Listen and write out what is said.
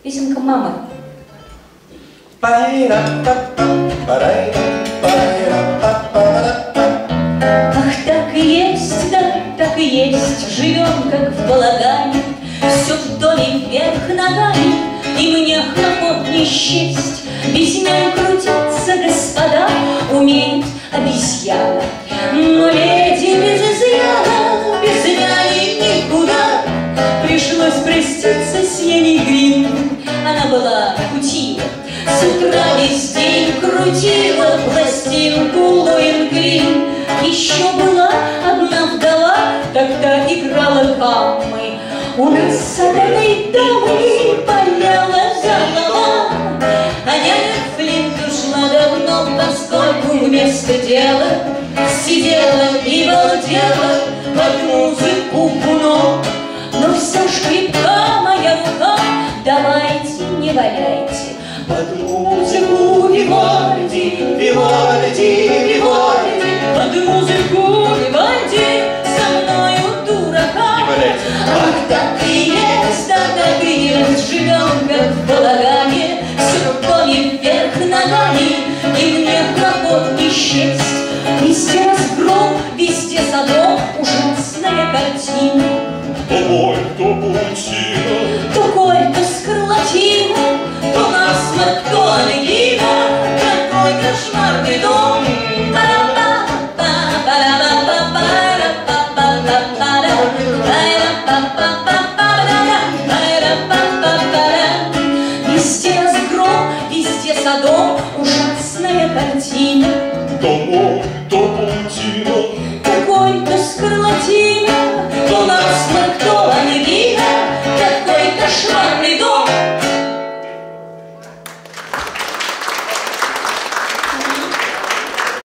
Песенка мамы. Ах, так и есть, да, так и есть, живем, как в балагане, все в доме вверх ногами, и мне хлопот не счесть. Без меня крутиться, господа, умеет обезьяна. Но леди без изъяна, без няни никуда. Пришлось проститься с Яней Грин, она была кутила. С утра весь день крутила пластинку Лоенгрин. Еще была одна вдова, тогда играла каммой. У нас с одной дамой поляла голова. А няня Флинт ушла давно, поскольку вместо дела сидела и балдела под музыку Гуно. Но все ж крепка моя рука, давайте не валяйте под музыку Вивальди, Вивальди, Вивальди, под музыку Вивальди, со мною дурака. Ах, так и есть, да, так и есть, живем, как в балагане, все руками вверх ногами, и мне хлопот не счесть. Везде разгром, везде задом, ужасная картина. то боль, то паутина, То голь, то скарлатина, то насморк, то ангина. Какой кошмарный дом! Везде разгром, везде садом, ужасная картина. то боль, то паутина.